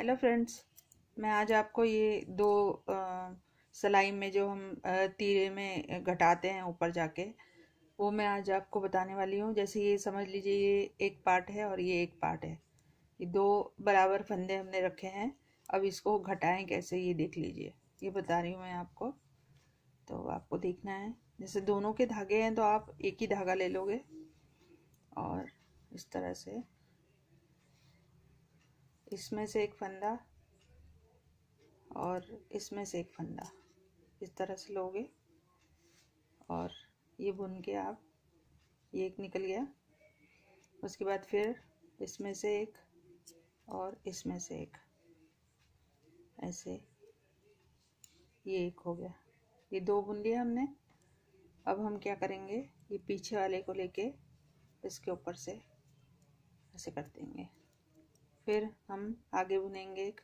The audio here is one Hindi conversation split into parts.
हेलो फ्रेंड्स, मैं आज आपको ये दो सिलाई में जो हम तीरे में घटाते हैं ऊपर जाके, वो मैं आज आपको बताने वाली हूँ। जैसे ये समझ लीजिए, ये एक पार्ट है और ये एक पार्ट है। ये दो बराबर फंदे हमने रखे हैं। अब इसको घटाएं कैसे, ये देख लीजिए। ये बता रही हूँ मैं आपको, तो आपको देखना है। जैसे दोनों के धागे हैं तो आप एक ही धागा ले लोगे और इस तरह से इसमें से एक फंदा और इसमें से एक फंदा इस तरह से लोगे और ये बुन के आप, ये एक निकल गया। उसके बाद फिर इसमें से एक और इसमें से एक, ऐसे ये एक हो गया। ये दो बुन लिया हमने। अब हम क्या करेंगे, ये पीछे वाले को लेके इसके ऊपर से ऐसे कर देंगे। फिर हम आगे बुनेंगे एक,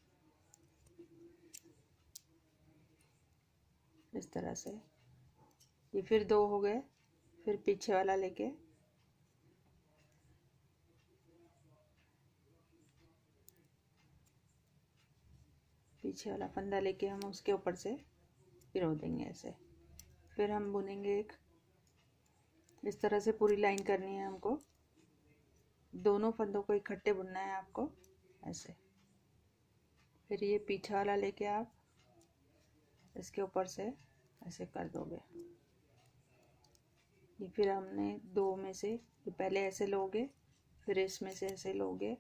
इस तरह से। ये फिर दो हो गए। फिर पीछे वाला लेके पीछे वाला फंदा लेके हम उसके ऊपर से पिरो देंगे ऐसे। फिर हम बुनेंगे एक, इस तरह से पूरी लाइन करनी है हमको। दोनों फंदों को इकट्ठे बुनना है आपको, ऐसे। फिर ये पीछे वाला लेके आप इसके ऊपर से ऐसे कर दोगे। ये फिर हमने दो में से, ये पहले ऐसे लोगे, फिर इसमें से ऐसे लोगे,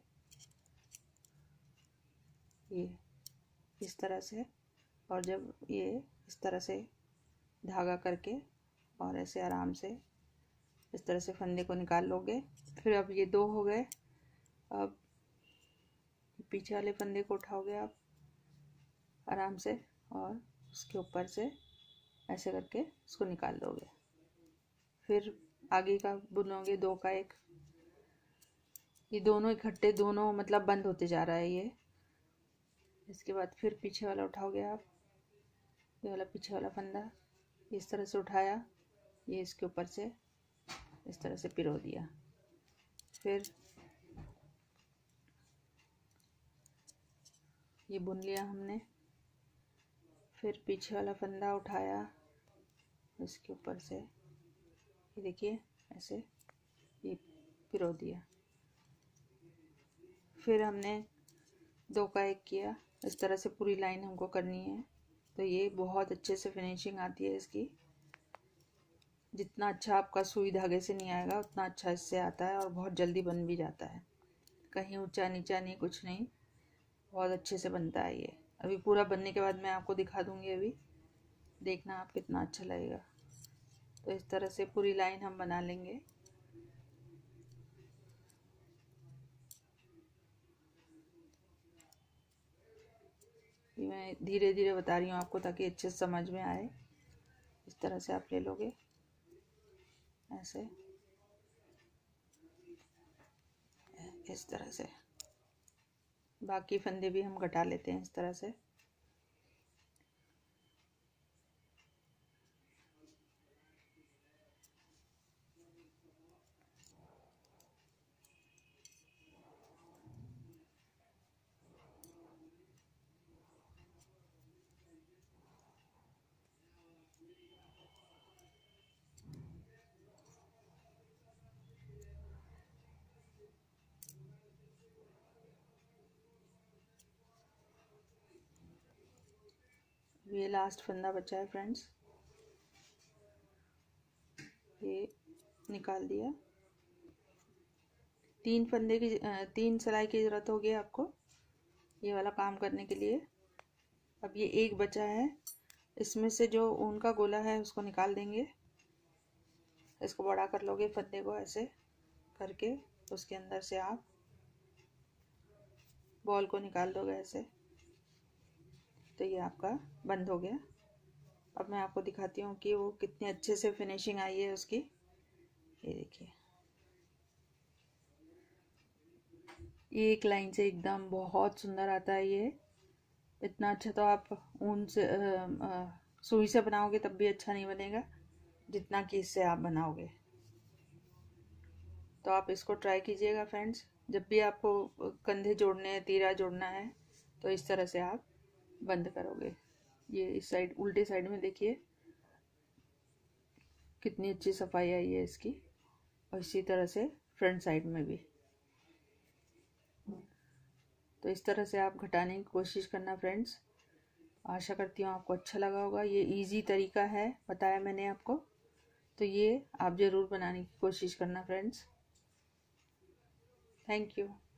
ये इस तरह से। और जब ये इस तरह से धागा करके और ऐसे आराम से इस तरह से फंदे को निकाल लोगे। फिर अब ये दो हो गए। अब पीछे वाले फंदे को उठाओगे आप आराम से और उसके ऊपर से ऐसे करके इसको निकाल दोगे। फिर आगे का बुनोगे दो का एक। ये दोनों इकट्ठे, दोनों मतलब बंद होते जा रहा है ये। इसके बाद फिर पीछे वाला उठाओगे आप, ये वाला पीछे वाला फंदा इस तरह से उठाया, ये इसके ऊपर से इस तरह से पिरो दिया। फिर ये बुन लिया हमने। फिर पीछे वाला फंदा उठाया, इसके ऊपर से ये देखिए ऐसे ये पिरो दिया। फिर हमने दो का एक किया। इस तरह से पूरी लाइन हमको करनी है, तो ये बहुत अच्छे से फिनिशिंग आती है इसकी। जितना अच्छा आपका सुई धागे से नहीं आएगा, उतना अच्छा इससे आता है और बहुत जल्दी बन भी जाता है। कहीं ऊंचा नीचा नहीं, कुछ नहीं, बहुत अच्छे से बनता है ये। अभी पूरा बनने के बाद मैं आपको दिखा दूंगी, अभी देखना आप कितना अच्छा लगेगा। तो इस तरह से पूरी लाइन हम बना लेंगे। ये मैं धीरे धीरे बता रही हूँ आपको ताकि अच्छे से समझ में आए। इस तरह से आप ले लोगे ऐसे, इस तरह से। बाकी फंदे भी हम घटा लेते हैं इस तरह से। ये लास्ट फंदा बचा है फ्रेंड्स, ये निकाल दिया। तीन फंदे की, तीन सिलाई की ज़रूरत होगी आपको ये वाला काम करने के लिए। अब ये एक बचा है, इसमें से जो ऊन का गोला है उसको निकाल देंगे। इसको बड़ा कर लोगे फंदे को ऐसे करके, उसके अंदर से आप बॉल को निकाल दोगे ऐसे। तो ये आपका बंद हो गया। अब मैं आपको दिखाती हूँ कि वो कितने अच्छे से फिनिशिंग आई है उसकी। ये देखिए, ये एक लाइन से एकदम बहुत सुंदर आता है ये। इतना अच्छा तो आप ऊन से सुई से बनाओगे तब भी अच्छा नहीं बनेगा जितना कि इससे आप बनाओगे। तो आप इसको ट्राई कीजिएगा फ्रेंड्स। जब भी आपको कंधे जोड़ने हैं, तीरा जोड़ना है, तो इस तरह से आप बंद करोगे। ये इस साइड उल्टे साइड में देखिए कितनी अच्छी सफाई आई है इसकी, और इसी तरह से फ्रंट साइड में भी। तो इस तरह से आप घटाने की कोशिश करना फ्रेंड्स। आशा करती हूँ आपको अच्छा लगा होगा। ये इजी तरीका है, बताया मैंने आपको, तो ये आप ज़रूर बनाने की कोशिश करना फ्रेंड्स। Thank you.